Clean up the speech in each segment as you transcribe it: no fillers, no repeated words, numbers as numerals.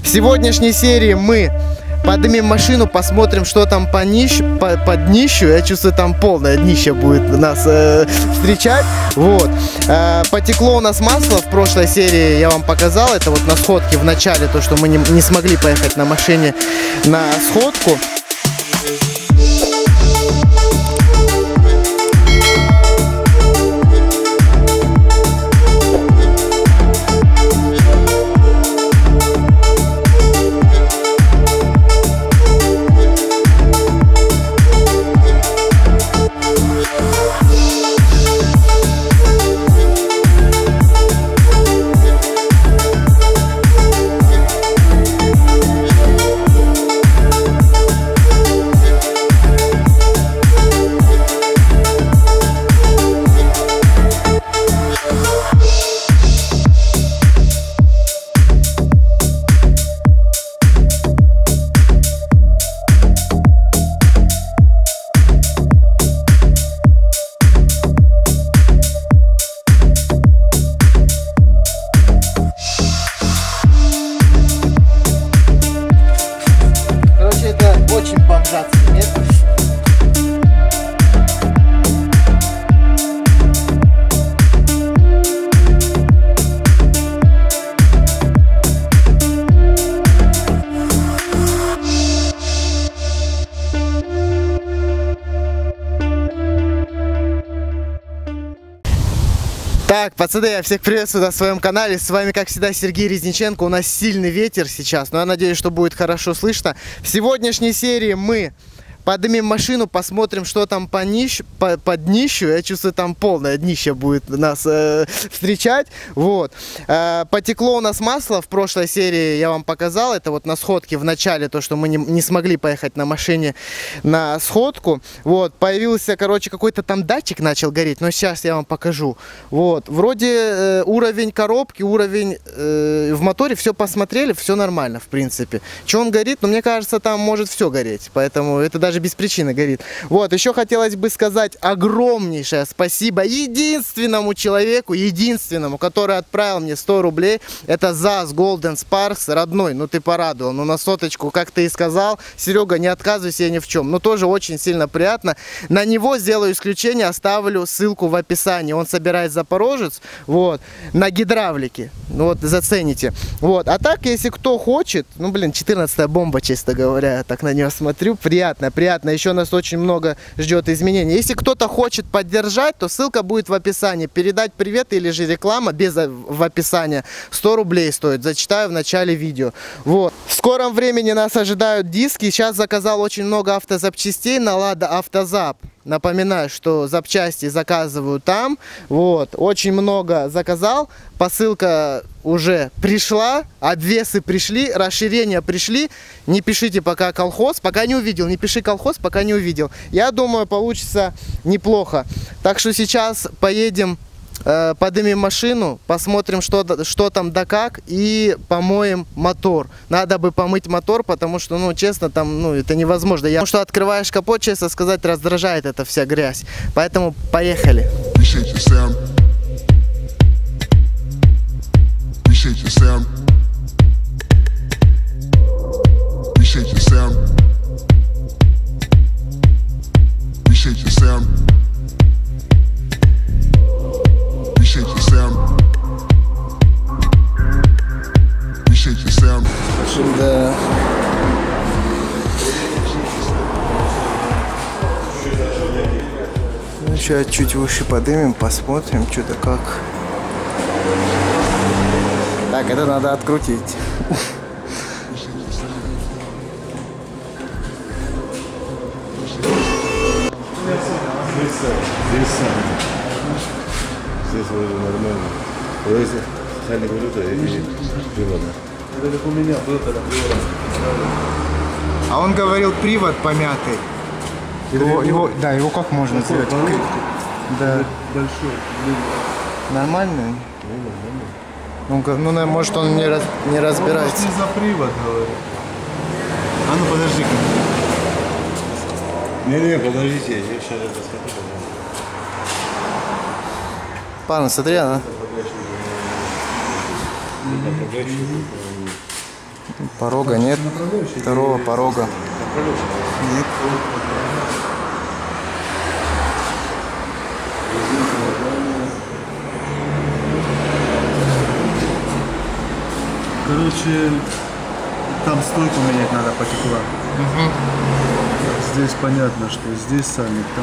В сегодняшней серии мы поднимем машину, посмотрим, что там под днищу. Я чувствую, там полное днище будет нас встречать. Вот. Потекло у нас масло. В прошлой серии я вам показал. Это вот на сходке в начале, то, что мы не смогли поехать на машине на сходку. Так, пацаны, я всех приветствую на своем канале. С вами, как всегда, Сергей Резниченко. У нас сильный ветер сейчас, но я надеюсь, что будет хорошо слышно. В сегодняшней серии мы поднимем машину, посмотрим, что там под днищу. Я чувствую, там полное днище будет нас встречать. Вот. Потекло у нас масло. В прошлой серии я вам показал. Это вот на сходке в начале, то, что мы не смогли поехать на машине на сходку. Вот. Появился, короче, какой-то там датчик начал гореть. Но сейчас я вам покажу. Вот. Вроде уровень коробки, уровень в моторе, все посмотрели, все нормально, в принципе. Что он горит? Но мне кажется, там может все гореть. Поэтому это даже без причины горит. Вот, еще хотелось бы сказать огромнейшее спасибо единственному человеку, который отправил мне 100 рублей. Это ЗАЗ Golden Sparks, родной, ну ты порадовал. Ну на соточку, как ты и сказал, Серега, не отказывайся я ни в чем. Но тоже очень сильно приятно. На него сделаю исключение, оставлю ссылку в описании. Он собирает Запорожец, вот, на гидравлике. Ну вот, зацените. Вот, а так, если кто хочет, ну блин, 14-я бомба, честно говоря, я так на нее смотрю, приятно. Еще нас очень много ждет изменений. Если кто-то хочет поддержать, то ссылка будет в описании. Передать привет или же реклама без в описании 100 рублей стоит. Зачитаю в начале видео. Вот. В скором времени нас ожидают диски. Сейчас заказал очень много автозапчастей на Лада Автозап. Напоминаю, что запчасти заказываю там. Вот. Очень много заказал. Посылка уже пришла. Обвесы пришли. Расширения пришли. Не пишите пока колхоз. Пока не увидел. Не пиши колхоз, пока не увидел. Я думаю, получится неплохо. Так что сейчас поедем, поднимем машину, посмотрим, что там да как, и помоем мотор. Надо бы помыть мотор, потому что, ну, честно, там, ну, это невозможно. Потому что открываешь капот, честно сказать, раздражает эта вся грязь. Поэтому поехали. Да. Ну, сейчас чуть выше поднимем, посмотрим, что-то как. Так, это надо открутить. Здесь вроде нормально. Если сами говорю, то я не привода. Это как у меня был, когда привод. А он говорил, привод помятый. Его как можно сделать? Да. Большой. Нормально? Ну, может, он не разбирается. Он не за привод говорит. А ну подожди-ка. Не, подождите, я сейчас это скажу. Пан, смотри, она. Порога нет. Второго порога нет. Короче, там стойку менять надо потекла. Здесь понятно, что здесь сальник, там...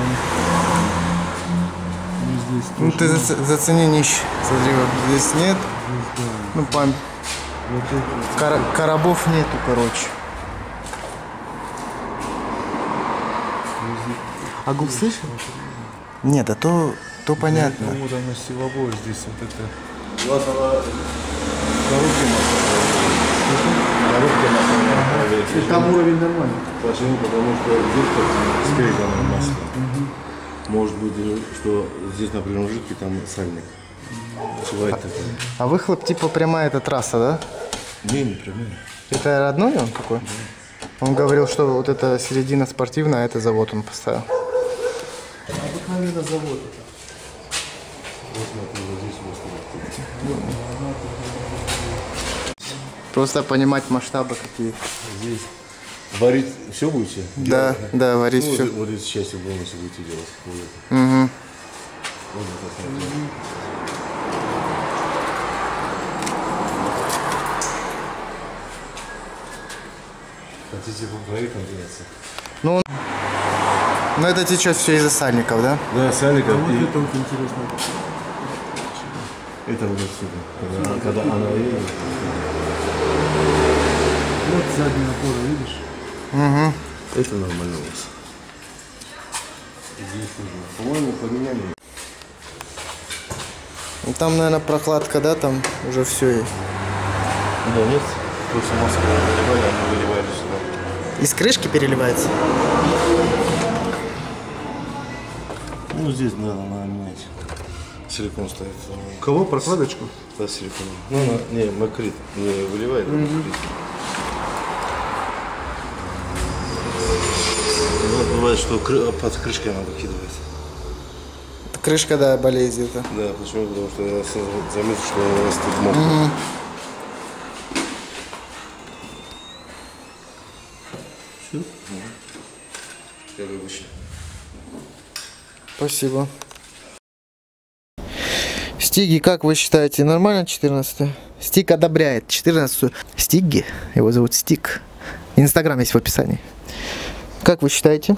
Ну, здесь Ну ты зацени нищ. Смотри, вот здесь нет. Здесь, да. Ну Вот эти. коробов нету, короче. А губ слышишь? Нет, а то понятно. Ну, вот оно силовое здесь, вот это. Вот она коробки масла. И там уровень нормальный. Почему? Потому что здесь скрепано масло. Может быть, что здесь, например, жидкий, там сальник. Бывает такое. А выхлоп типа прямая эта трасса, да? Не прямая. Это родной он такой? Он говорил, что вот эта середина спортивная, а это завод он поставил. Обыкновенно завод это. Вот смотри, вот здесь вот. Просто понимать масштабы какие. Здесь варить все будете? Да, делать? да, варить Ну, все. вот здесь части полностью будете делать. Вот это. Угу. Вот это смотри. Хотите поговорить, надеяться? Ну это течет все из-за сальников, да? Да, сальников. Вот И это вот интересно. это вот отсюда. Когда она едет. Вот задняя опора, видишь? Угу. Это нормально у вас. Здесь тоже. По-моему, поменяли. Ну, там, наверное, прокладка, да, там уже все. Да, нет. Просто масло выливали, они выливали сюда. Из крышки переливается? Ну, здесь, да, надо менять. Силикон ставит. Кого? Прокладочку? Да, силикон. Ну, не, макрит. Не выливает, а макрит. Бывает, что под крышкой она выкидывает. Крышка, да, болезнь это. Да, почему? Потому что я заметил, что у нас тут мокро. Все? Я выпущу. Спасибо. Стиги, как вы считаете, нормально 14? Стик одобряет 14. Стиги, его зовут Стик. Инстаграм есть в описании. Как вы считаете?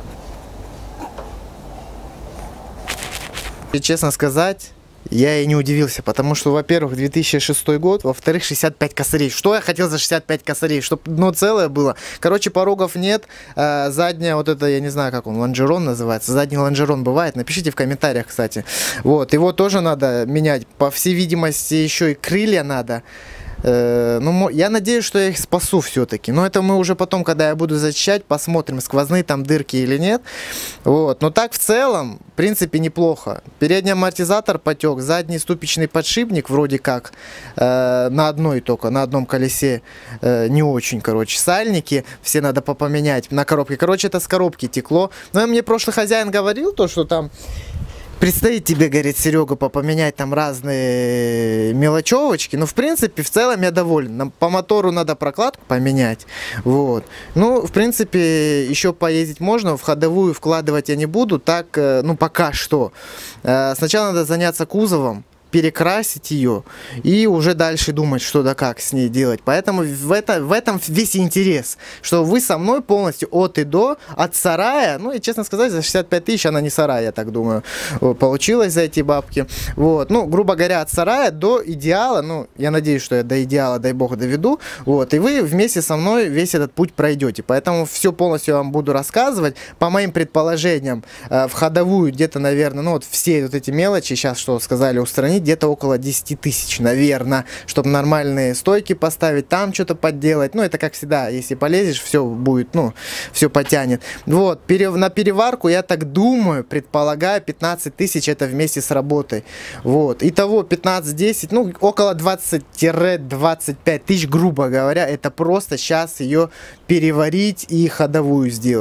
И честно сказать, я и не удивился, потому что, во-первых, 2006 год, во-вторых, 65 косарей. Что я хотел за 65 косарей? Чтобы дно целое было. Короче, порогов нет. Задняя, вот это, я не знаю, как он, лонжерон называется. Задний лонжерон бывает. Напишите в комментариях, кстати. Вот, его тоже надо менять. По всей видимости, еще и крылья надо. Ну, я надеюсь, что я их спасу все-таки. Но это мы уже потом, когда я буду зачищать, посмотрим, сквозные там дырки или нет. Вот. Но так в целом, в принципе, неплохо. Передний амортизатор потек, задний ступичный подшипник вроде как на одной только, на одном колесе не очень, короче. Сальники все надо попоменять на коробке. Короче, это с коробки текло. Но мне прошлый хозяин говорил то, что там... Предстоит тебе, говорит, Серега, поменять там разные мелочевочки. Но, в принципе, в целом я доволен. По мотору надо прокладку поменять. Вот. Ну, в принципе, еще поездить можно. В ходовую вкладывать я не буду. Так, ну, пока что. Сначала надо заняться кузовом, перекрасить ее и уже дальше думать, что да как с ней делать. Поэтому в этом весь интерес, что вы со мной полностью от и до, от сарая, ну и честно сказать, за 65 тысяч она не сарай, я так думаю, получилось за эти бабки. Вот, ну, грубо говоря, от сарая до идеала, ну, я надеюсь, что я до идеала, дай бог, доведу, вот, и вы вместе со мной весь этот путь пройдете. Поэтому все полностью вам буду рассказывать. По моим предположениям, в ходовую где-то, наверное, ну вот все вот эти мелочи, сейчас что сказали, устранить, где-то около 10 тысяч, наверное, чтобы нормальные стойки поставить, там что-то подделать. Ну, это как всегда, если полезешь, все будет, ну, все потянет. Вот, на переварку, я так думаю, предполагаю, 15 тысяч это вместе с работой. Вот, итого 15-10, ну, около 20-25 тысяч, грубо говоря, это просто сейчас ее переварить и ходовую сделать.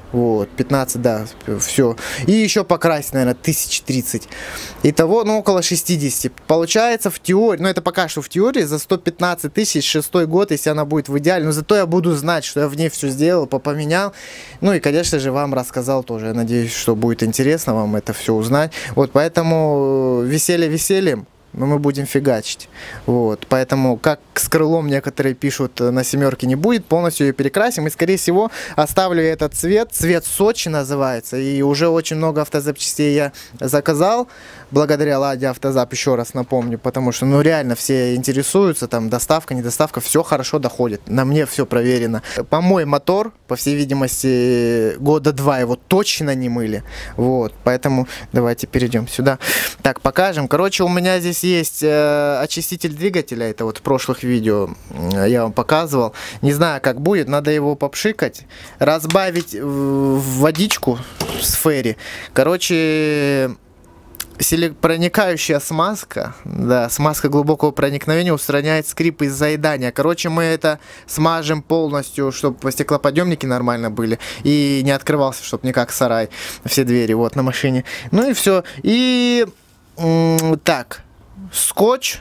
Вот, 15, да, все. И еще покрасить, наверное, 1030. Итого, ну, около 60. Получается в теории, ну, это пока что в теории, за 115 тысяч 6-й год, если она будет в идеале. Но зато я буду знать, что я в ней все сделал, поменял. Ну, и, конечно же, вам рассказал тоже. Я надеюсь, что будет интересно вам это все узнать. Вот, поэтому веселье весельем. Но мы будем фигачить. Вот. Поэтому, как с крылом некоторые пишут, на семерке не будет, полностью ее перекрасим. И, скорее всего, оставлю этот цвет. Цвет Сочи называется. И уже очень много автозапчастей я заказал. Благодаря Ладе Автозап, еще раз напомню. Потому что, ну, реально все интересуются. Там доставка, не доставка. Все хорошо доходит. На мне все проверено. Помой мотор, по всей видимости, года 2 его точно не мыли. Вот. Поэтому давайте перейдем сюда. Так, покажем. Короче, у меня здесь есть очиститель двигателя, это вот в прошлых видео я вам показывал. Не знаю, как будет, надо его попшикать, разбавить в водичку с ферри. Короче, проникающая смазка, да, смазка глубокого проникновения устраняет скрип из заедания. Короче, мы это смажем полностью, чтобы стеклоподъемники нормально были и не открывался, чтобы не как сарай все двери вот на машине. Ну и все. И так, скотч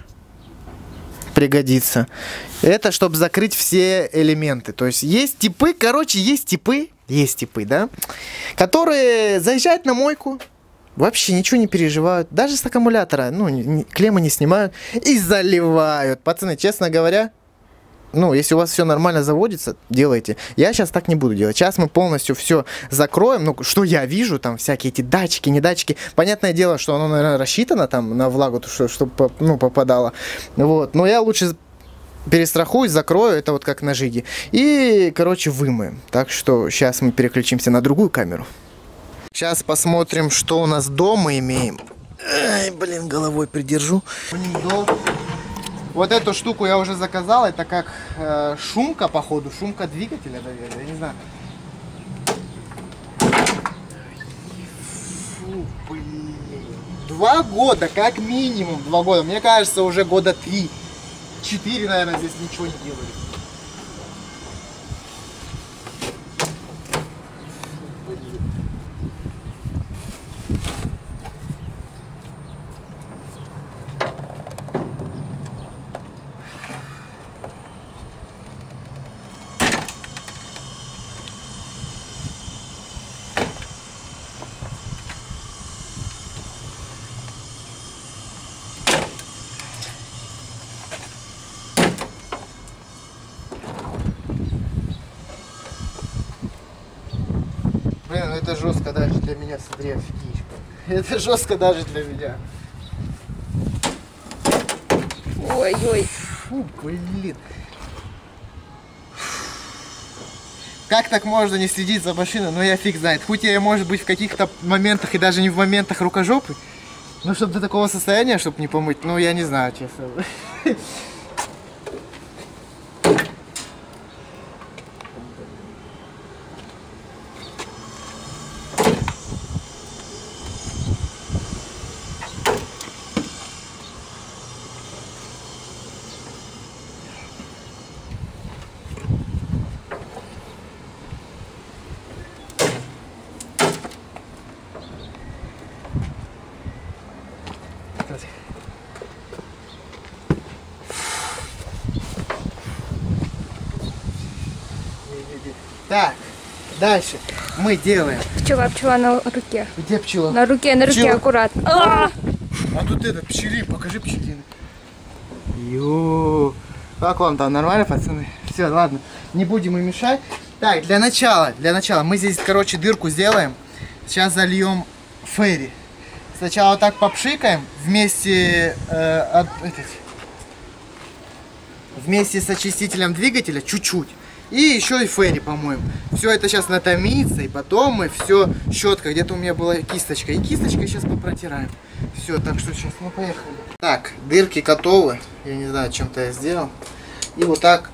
пригодится. Это чтобы закрыть все элементы. То есть есть типы, короче, есть типы, да, которые заезжают на мойку, вообще ничего не переживают, даже с аккумулятора, ну, клеммы не снимают и заливают. Пацаны, честно говоря, ну, если у вас все нормально заводится, делайте. Я сейчас так не буду делать. Сейчас мы полностью все закроем. Ну, что я вижу, там всякие эти датчики, не датчики. Понятное дело, что оно, наверное, рассчитано там на влагу, чтобы, ну, попадало. Вот. Но я лучше перестрахуюсь, закрою. Это вот как на жиге. И, короче, вымоем. Так что сейчас мы переключимся на другую камеру. Сейчас посмотрим, что у нас дома имеем. Ай, блин, головой придержу. Вот эту штуку я уже заказал, это как шумка, походу, шумка двигателя, наверное, я не знаю. Фу, блин. 2 года, как минимум 2 года, мне кажется, уже года 3. 4, наверное, здесь ничего не делали. Блин, ну это жестко даже для меня, смотри, офигеть. Это жестко даже для меня. Ой-ой. Фу, блин. Как так можно не следить за машиной? Ну я фиг знает. Хоть я, может быть, в каких-то моментах и даже не в моментах рукожопы. Но чтобы до такого состояния, чтобы не помыть, ну я не знаю, честно. Так, дальше мы делаем. Пчела на руке. Где пчела? На руке, Пчела. аккуратно. А тут этот пчелин, покажи пчелины. Ё, как вам там, нормально, пацаны? Все, ладно, не будем им мешать. Так, для начала мы здесь, короче, дырку сделаем. Сейчас зальем ферри. Сначала вот так попшикаем вместе, вместе с очистителем двигателя чуть-чуть. И еще и ферри, по-моему. Все это сейчас натомится, и потом мы все щетка. Где-то у меня была кисточка. И кисточкой сейчас попротираем. Все, так что сейчас мы поехали. Так, дырки готовы. Я не знаю, чем-то я сделал. И вот так.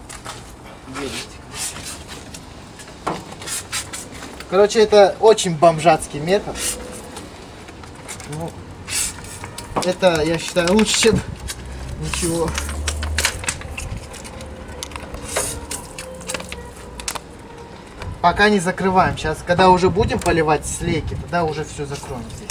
Короче, это очень бомжатский метод. Ну, это, я считаю, лучше, чем ничего. пока не закрываем. Сейчас, когда уже будем поливать слейки, тогда уже все закроем здесь.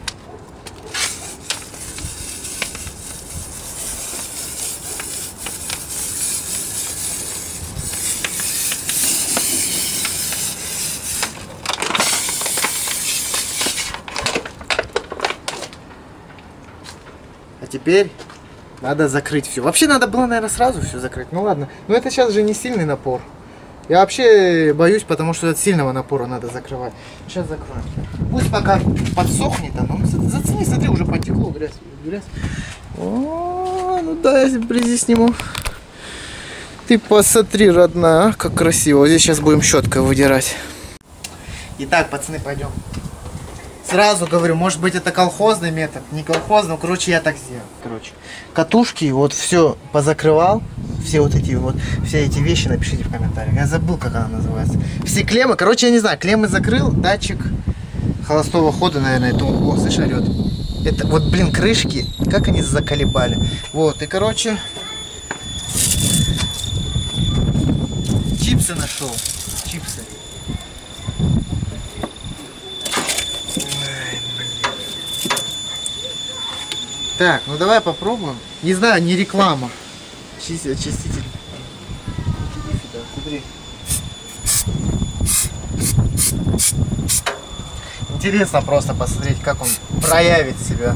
А теперь надо закрыть все. Вообще надо было, наверное, сразу все закрыть. Ну ладно. Но это сейчас же не сильный напор. Я вообще боюсь, потому что от сильного напора надо закрывать. Сейчас закроем. Пусть пока подсохнет оно. Зацени, смотри, уже потекло. Грязь, грязь. О, ну да, я вблизи сниму. Ты посмотри, родная, как красиво. Вот здесь сейчас будем щеткой выдирать. Итак, пацаны, пойдем. Сразу говорю, может быть это колхозный метод, не колхозный, но, короче, я так сделал. Короче, катушки, вот все позакрывал, все вот эти вот, все эти вещи напишите в комментариях. Я забыл, как она называется. Все клеммы, короче, я не знаю, клеммы закрыл, датчик холостого хода, наверное, это он, о, слышь, орет. Это вот, блин, крышки, как они заколебали. Вот, и, короче, чипсы нашел, чипсы. Так, ну давай попробуем. Не знаю, не реклама. Очиститель. Смотри. Интересно просто посмотреть, как он проявит себя.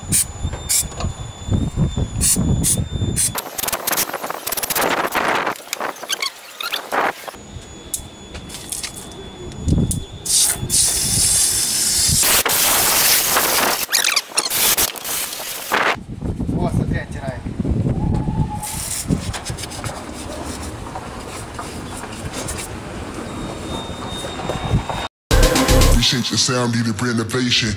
Appreciate your sound, needed renovation.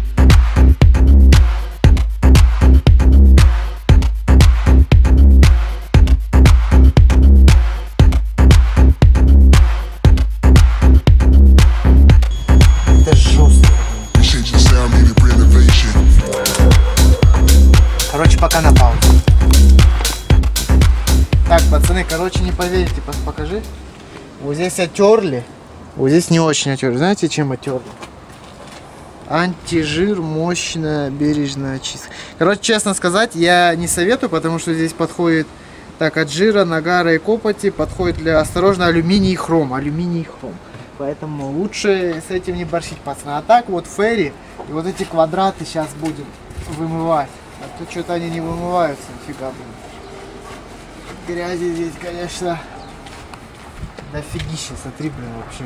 Это жестко. Appreciate your sound, needed renovation. Короче, пока на паузе. Так, пацаны, короче, не поверите, покажи. Вот здесь оттерли. Вот здесь не очень оттерли. Знаете, чем оттерли? Антижир, мощная, бережная очистка. Короче, честно сказать, я не советую, потому что здесь подходит так от жира, нагара и копоти, подходит для осторожно алюминий и хром. Алюминий и хром. Поэтому лучше с этим не борщить, пацаны. А так вот ферри и вот эти квадраты сейчас будем вымывать. А то что-то они не вымываются, нифига, блин. Грязи здесь, конечно, дофигища, смотри, блин, вообще.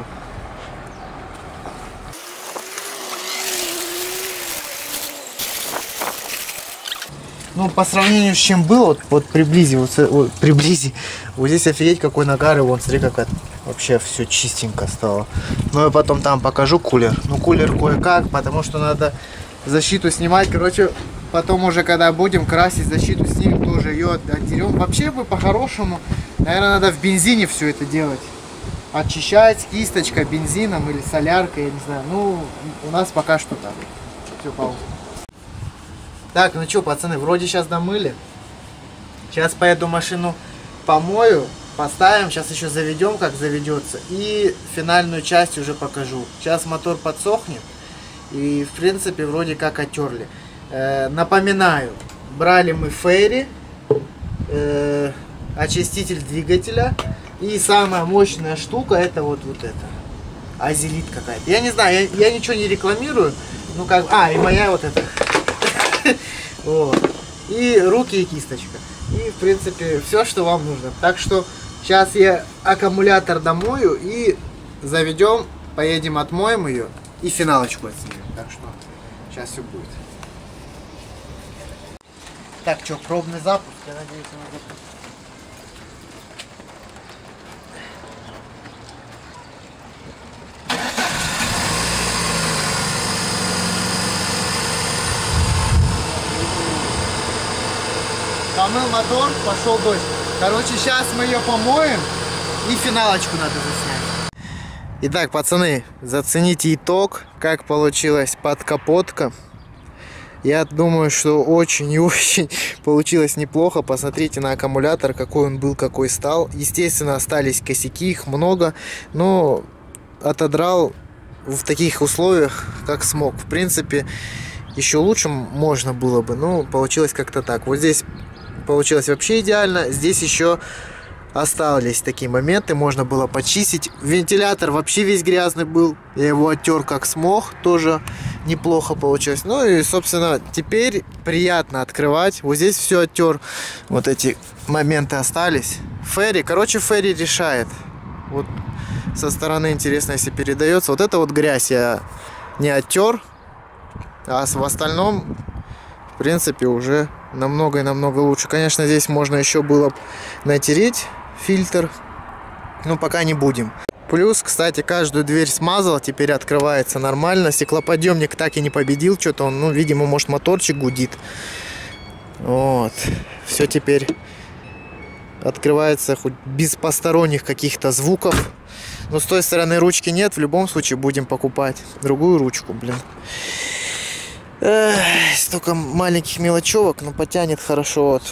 Ну, по сравнению с чем было, вот приблизи, вот приблизи. Вот здесь офигеть какой нагар, и вон, смотри, как это вообще все чистенько стало. Ну, я потом там покажу кулер. Ну, кулер кое-как, потому что надо защиту снимать. Короче, потом уже, когда будем красить защиту, снимем тоже ее, отдерем. Вообще бы, по-хорошему, наверное, надо в бензине все это делать. Очищать кисточкой, бензином или соляркой, я не знаю. Ну, у нас пока что так. Все, пауза. Так, ну что, пацаны, вроде сейчас домыли. Сейчас поеду машину помою, поставим, сейчас еще заведем, как заведется. И финальную часть уже покажу. Сейчас мотор подсохнет. И, в принципе, вроде как оттерли. Напоминаю, брали мы фейри, очиститель двигателя. И самая мощная штука, это вот это. Азелит какая-то. Я не знаю, я ничего не рекламирую. Ну как, и моя вот эта. Вот. И руки и кисточка. И в принципе все, что вам нужно. Так что сейчас я аккумулятор домою и заведем, поедем отмоем ее и финалочку отснимем. Так что сейчас все будет. Так, что, пробный запуск, я надеюсь, он запустит. Помыл мотор, пошел дождь. Короче, сейчас мы ее помоем и финалочку надо заснять. Итак, пацаны, зацените итог, как получилась подкапотка. Я думаю, что очень и очень получилось неплохо. Посмотрите на аккумулятор, какой он был, какой стал. Естественно, остались косяки, их много, но отодрал в таких условиях, как смог. В принципе, еще лучше можно было бы, но получилось как-то так. Вот здесь получилось вообще идеально. Здесь еще остались такие моменты, можно было почистить. Вентилятор вообще весь грязный был. Я его оттер как смог, тоже неплохо получилось. Ну и, собственно, теперь приятно открывать. Вот здесь все оттер. Вот эти моменты остались. Ферри, короче, Ферри решает. Вот со стороны интересно, если передается. Вот это вот грязь я не оттер. А в остальном, в принципе, уже намного и намного лучше. Конечно, здесь можно еще было натереть фильтр, но пока не будем. Плюс, кстати, каждую дверь смазал, теперь открывается нормально. Стеклоподъемник так и не победил, что-то он, ну, видимо, может, моторчик гудит. Вот, все теперь открывается хоть без посторонних каких-то звуков. Но с той стороны ручки нет, в любом случае будем покупать другую ручку, блин. Столько маленьких мелочевок, но потянет хорошо. Вот.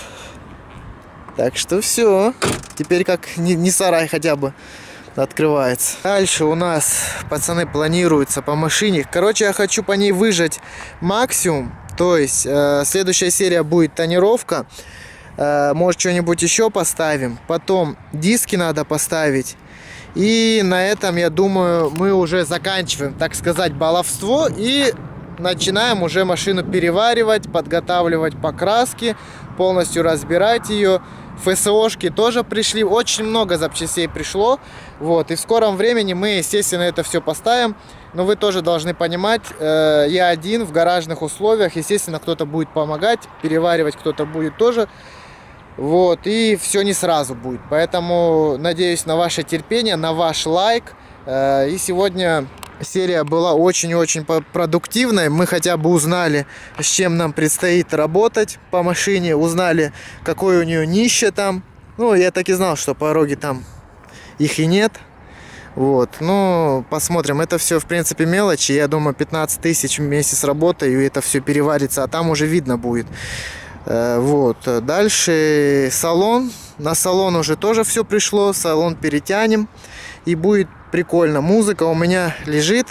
Так что все. Теперь как не сарай хотя бы открывается. Дальше у нас, пацаны, планируется по машине. Короче, я хочу по ней выжать максимум. То есть следующая серия будет тонировка. Может, что-нибудь еще поставим. Потом диски надо поставить. И на этом, я думаю, мы уже заканчиваем, так сказать, баловство. И начинаем уже машину переваривать, подготавливать покраски, полностью разбирать ее. ФСОшки тоже пришли, очень много запчастей пришло. Вот, и в скором времени мы, естественно, это все поставим. Но вы тоже должны понимать, я один в гаражных условиях. Естественно, кто-то будет помогать, переваривать кто-то будет тоже. Вот, и все не сразу будет. Поэтому надеюсь на ваше терпение, на ваш лайк. И сегодня серия была очень-очень продуктивной. Мы хотя бы узнали, с чем нам предстоит работать по машине. Узнали, какое у нее днище там. Ну, я так и знал, что пороги там их и нет. Вот, ну, посмотрим. Это все, в принципе, мелочи. Я думаю, 15 тысяч вместе с работой, и это все переварится. А там уже видно будет. Вот, дальше салон. На салон уже тоже все пришло. Салон перетянем. И будет прикольно. Музыка у меня лежит.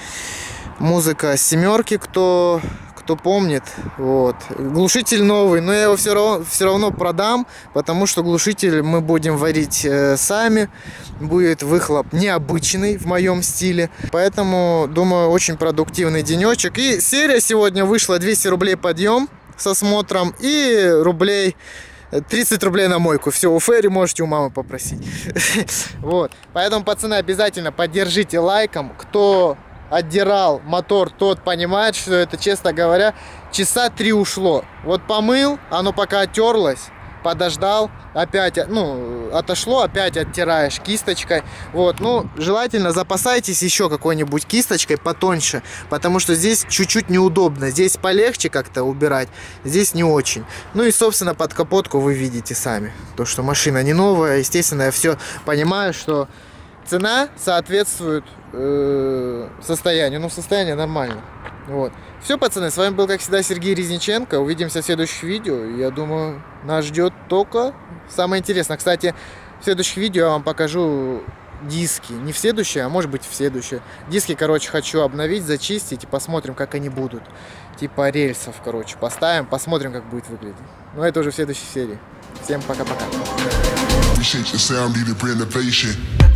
Музыка семерки, кто помнит. Вот. Глушитель новый, но я его все равно продам, потому что глушитель мы будем варить сами. Будет выхлоп необычный в моем стиле. Поэтому, думаю, очень продуктивный денечек. И серия сегодня вышла 200 рублей подъем с осмотром и 30 рублей на мойку. Все, у Ферри можете у мамы попросить. Вот. Поэтому, пацаны, обязательно поддержите лайком. Кто отдирал мотор, тот понимает, что это, честно говоря, часа 3 ушло. Вот помыл, оно пока оттерлось, подождал, опять, ну, отошло, опять оттираешь кисточкой. Вот, ну, желательно запасайтесь еще какой-нибудь кисточкой потоньше, потому что здесь чуть-чуть неудобно. Здесь полегче как-то убирать, здесь не очень. Ну и, собственно, под капотку вы видите сами. То, что машина не новая, естественно, я все понимаю, что цена соответствует состоянию. Ну, состояние нормально. Вот. Все, пацаны, с вами был, как всегда, Сергей Резниченко. Увидимся в следующих видео. Я думаю, нас ждет только самое интересное. Кстати, в следующих видео я вам покажу диски. Не в следующее, а может быть в следующее. Диски, короче, хочу обновить, зачистить и посмотрим, как они будут. Типа рельсов, короче, поставим, посмотрим, как будет выглядеть. Но это уже в следующей серии. Всем пока-пока. Appreciate your sound, needed renovation.